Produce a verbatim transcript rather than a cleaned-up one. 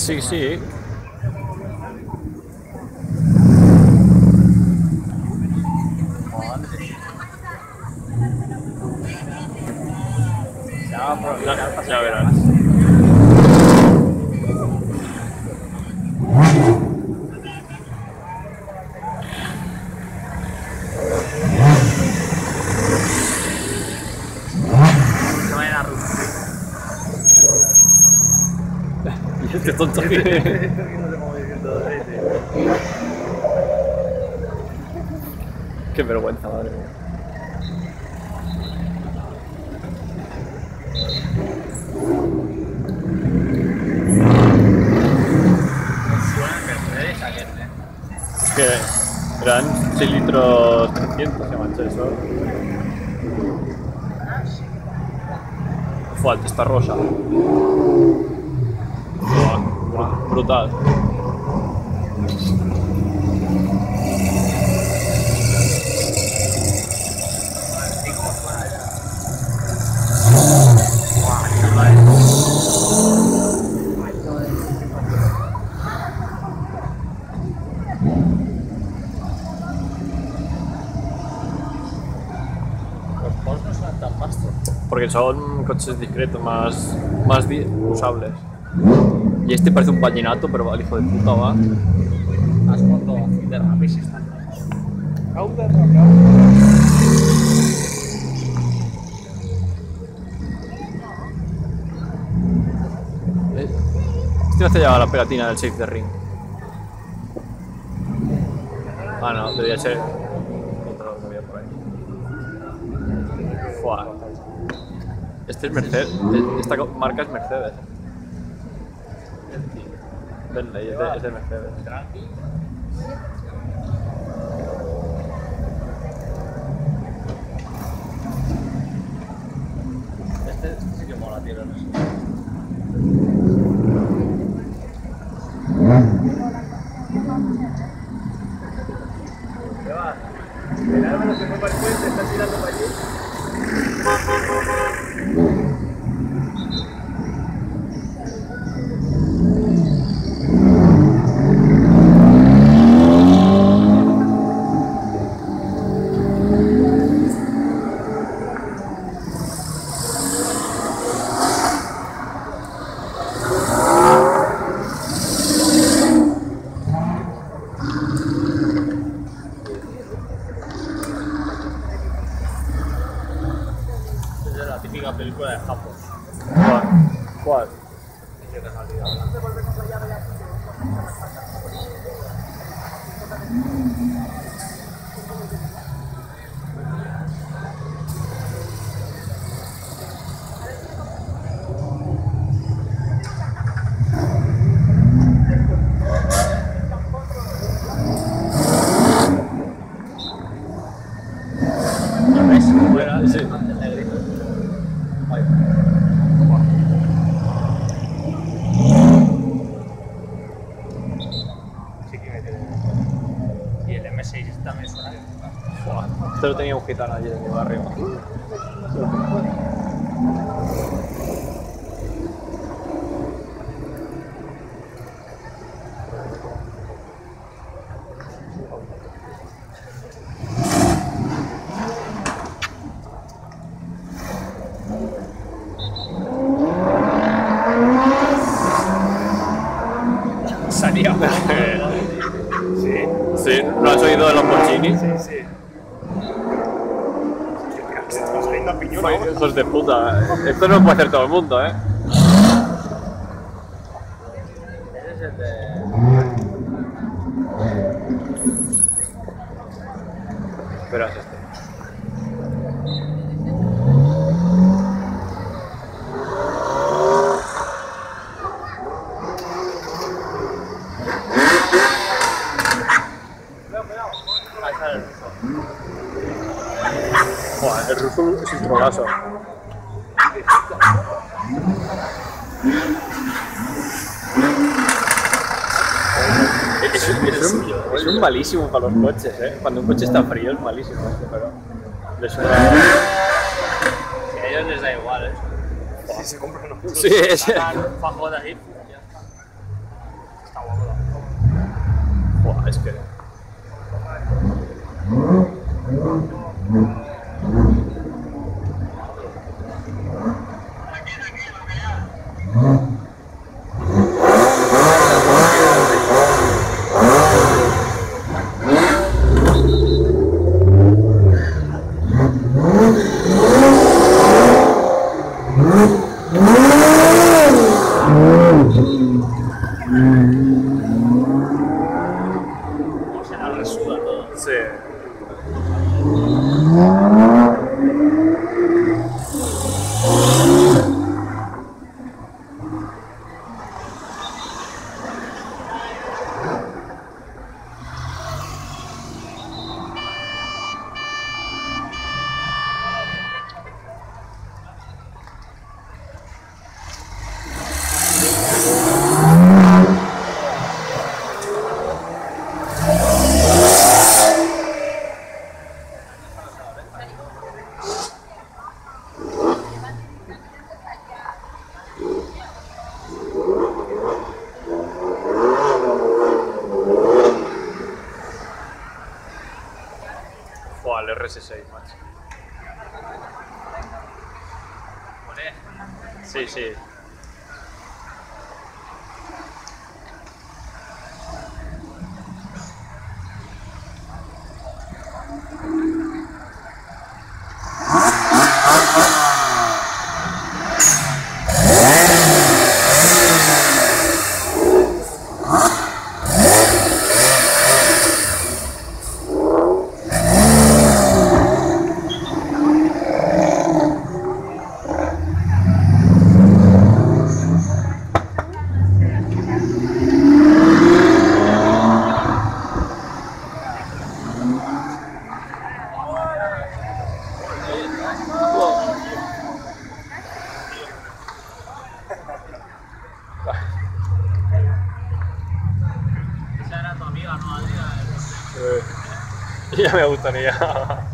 Sí, sí. Ya, ya verás. Se vayan a Rusia. Y este tonto que... Qué vergüenza, madre mía. Es que eran seis litros trescientos, se manchó eso. Fuerte, está rosa. Buah, brutal. Los Porsche no son tan vastos. Porque son coches discretos, más, más usables. Y este parece un vallenato, pero el hijo de puta va. Has foto de rapis Cauda, cauda. Este no se lleva la pegatina del Save the Ring. Ah, no, debería ser otro que había por ahí. Fua. Este es Mercedes. Esta marca es Mercedes. Bentley, es de, es de Mercedes. Este sí que mola, tío. No sé. ¿Qué va? El árbol se fue para el puente, está tirando para allí. Esa es la típica película de Japón. ¿Cuál? ¿Cuál? Que te has olvidado. ¿Lo ves? Fuera, sí. El negrito. Ay. Sí que me tiene. Y el eme seis también suena bien. Buah, este lo tenía un gitano allí en mi barrio. Salía. Sí. Sí, ¿no has oído de Lamborghini? Sí, sí. Se está saliendo a piñón ahora. Hijos de puta. Esto no lo puede hacer todo el mundo, ¿eh? Ese es el de. Verás este. Ah, ese es el ruso. Buah, el ruso es un trolazo. Es, es, un, es un malísimo para los coches, ¿eh? Cuando un coche está frío es malísimo, pero le suena... Si a ellos les da igual, ¿eh? Si se compran unos. Sí, es... Sacan un fajón así. Ya está. es que... Se la resuda todo. Sí. Fua, el R S seis, macho. Sí, sí. Esa era tu amiga, ¿no, Adrián? Ya me gustaría.